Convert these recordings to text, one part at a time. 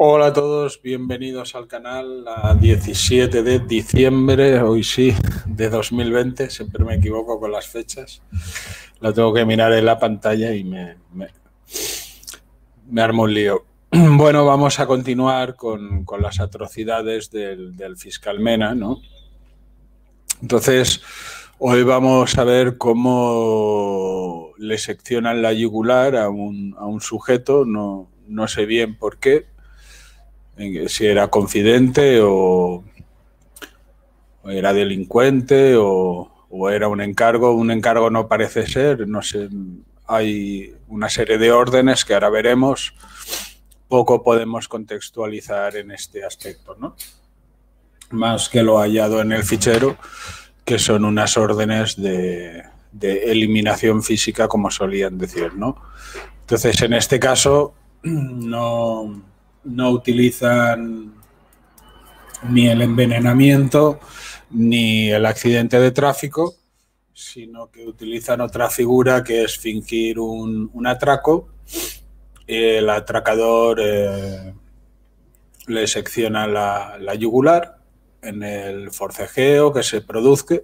Hola a todos, bienvenidos al canal a 17 de diciembre, hoy sí, de 2020, siempre me equivoco con las fechas, la tengo que mirar en la pantalla y me armo un lío. Bueno, vamos a continuar con las atrocidades del fiscal Mena, ¿no? Entonces, hoy vamos a ver cómo le seccionan la yugular a un sujeto, no sé bien por qué, si era confidente o era delincuente o era un encargo. Un encargo no parece ser, no sé, hay una serie de órdenes que ahora veremos. Poco podemos contextualizar en este aspecto, ¿no? Más que lo hallado en el fichero, que son unas órdenes de eliminación física, como solían decir, ¿no? Entonces, en este caso, no utilizan ni el envenenamiento ni el accidente de tráfico, sino que utilizan otra figura que es fingir un atraco. El atracador le secciona la yugular en el forcejeo que se produzca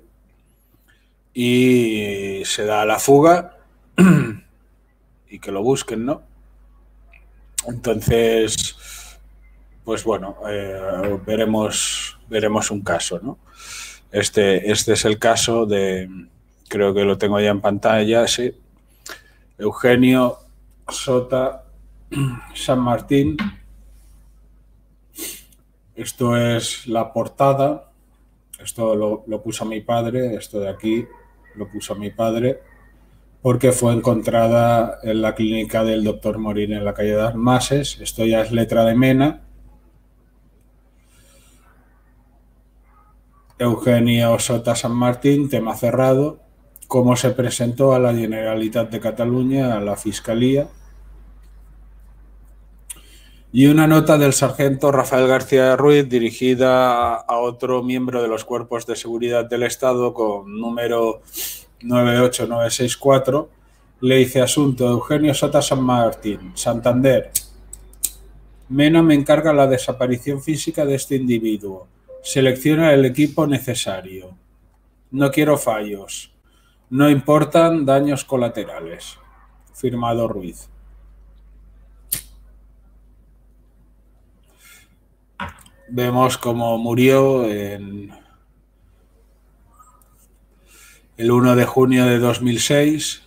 y se da a la fuga y que lo busquen, ¿no? Entonces, pues bueno, veremos un caso, ¿no? Este es el caso de, creo que lo tengo ya en pantalla, sí, Eugenio Sota San Martín. Esto es la portada, esto lo puso mi padre, esto de aquí lo puso mi padre, porque fue encontrada en la clínica del doctor Morín en la calle de Armases. Esto ya es letra de Mena. Eugenio Sota San Martín, tema cerrado. Cómo se presentó a la Generalitat de Cataluña, a la Fiscalía. Y una nota del sargento Rafael García Ruiz dirigida a otro miembro de los cuerpos de seguridad del Estado con número 98964. Le dice: asunto, Eugenio Sota San Martín, Santander. Mena me encarga la desaparición física de este individuo. Selecciona el equipo necesario. No quiero fallos. No importan daños colaterales. Firmado Ruiz. Vemos cómo murió el 1 de junio de 2006.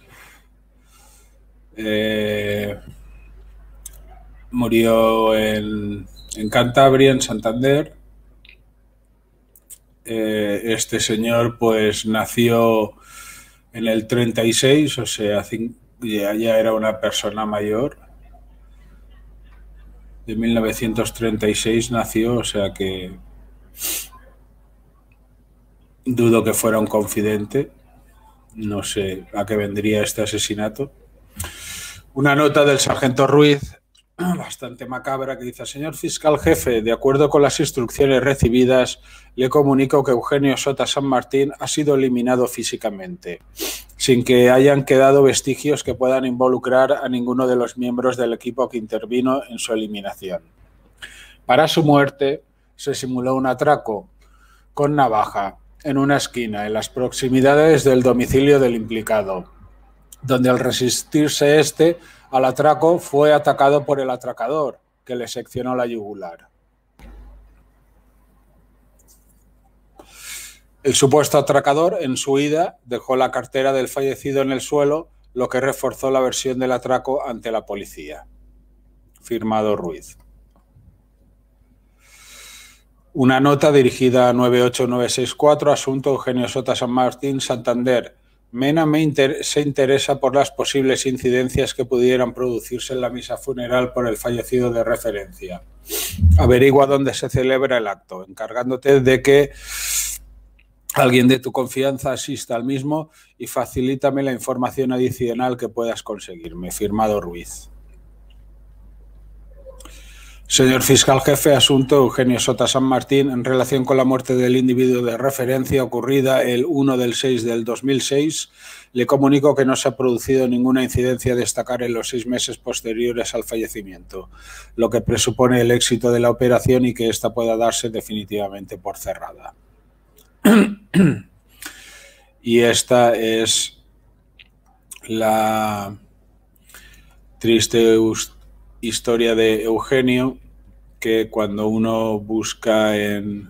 Murió en Cantabria, en Santander. Este señor pues nació en el 36, o sea, ya era una persona mayor. De 1936 nació, o sea que dudo que fuera un confidente. No sé a qué vendría este asesinato. Una nota del sargento Ruiz, bastante macabra, que dice: señor fiscal jefe, de acuerdo con las instrucciones recibidas, le comunico que Eugenio Sota San Martín ha sido eliminado físicamente, sin que hayan quedado vestigios que puedan involucrar a ninguno de los miembros del equipo que intervino en su eliminación. Para su muerte se simuló un atraco con navaja en una esquina, en las proximidades del domicilio del implicado, donde al resistirse este al atraco fue atacado por el atracador, que le seccionó la yugular. El supuesto atracador, en su huida, dejó la cartera del fallecido en el suelo, lo que reforzó la versión del atraco ante la policía. Firmado Ruiz. Una nota dirigida a 98964, asunto Eugenio Sota San Martín, Santander. Mena se interesa por las posibles incidencias que pudieran producirse en la misa funeral por el fallecido de referencia. Averigua dónde se celebra el acto, encargándote de que alguien de tu confianza asista al mismo y facilítame la información adicional que puedas conseguirme. Firmado Ruiz. Señor fiscal jefe, asunto Eugenio Sota San Martín, en relación con la muerte del individuo de referencia ocurrida el 1/6/2006, le comunico que no se ha producido ninguna incidencia a destacar en los 6 meses posteriores al fallecimiento, lo que presupone el éxito de la operación y que ésta pueda darse definitivamente por cerrada. Y esta es la triste historia de Eugenio, que cuando uno busca en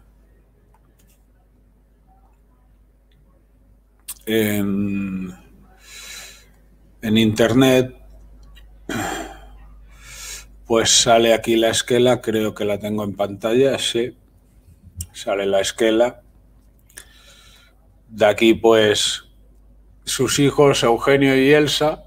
internet, pues sale aquí la esquela, creo que la tengo en pantalla, sí, sale la esquela. De aquí pues sus hijos Eugenio y Elsa,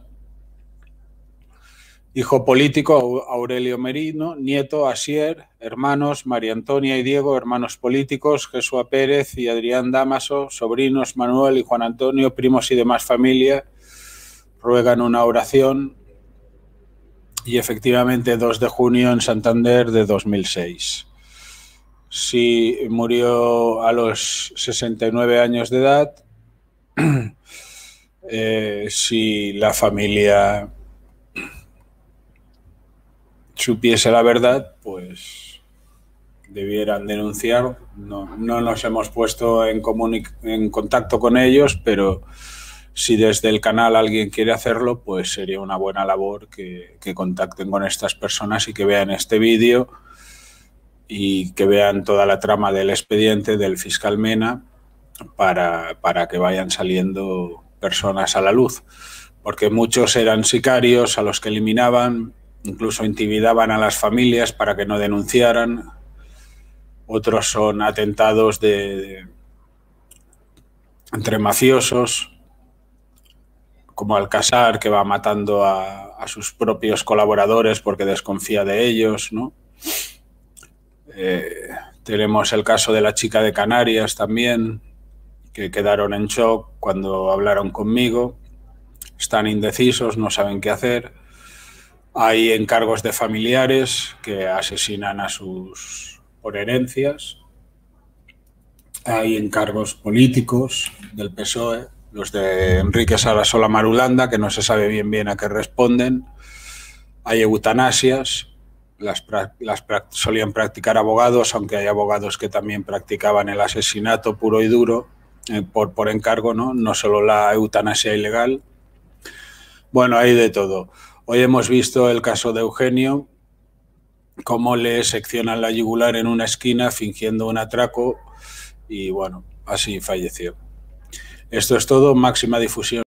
hijo político Aurelio Merino, nieto Asier, hermanos María Antonia y Diego, hermanos políticos Jesúa Pérez y Adrián Dámaso, sobrinos Manuel y Juan Antonio, primos y demás familia, ruegan una oración. Y efectivamente 2 de junio en Santander de 2006. Sí, murió a los 69 años de edad. Si la familia supiese la verdad, pues debieran denunciar. No nos hemos puesto en contacto con ellos, pero si desde el canal alguien quiere hacerlo, pues sería una buena labor que contacten con estas personas y que vean este vídeo y que vean toda la trama del expediente del fiscal Mena para que vayan saliendo personas a la luz. Porque muchos eran sicarios a los que eliminaban, incluso intimidaban a las familias para que no denunciaran. Otros son atentados entre mafiosos, como Alcázar, que va matando a sus propios colaboradores porque desconfía de ellos, ¿no? Tenemos el caso de la chica de Canarias también, que quedaron en shock cuando hablaron conmigo. Están indecisos, no saben qué hacer. Hay encargos de familiares que asesinan por herencias. Hay encargos políticos del PSOE, los de Enrique Sarasola Marulanda, que no se sabe bien a qué responden. Hay eutanasias, solían practicar abogados, aunque hay abogados que también practicaban el asesinato puro y duro por encargo, no solo la eutanasia ilegal. Bueno, hay de todo. Hoy hemos visto el caso de Eugenio, cómo le seccionan la yugular en una esquina fingiendo un atraco y bueno, así falleció. Esto es todo, máxima difusión.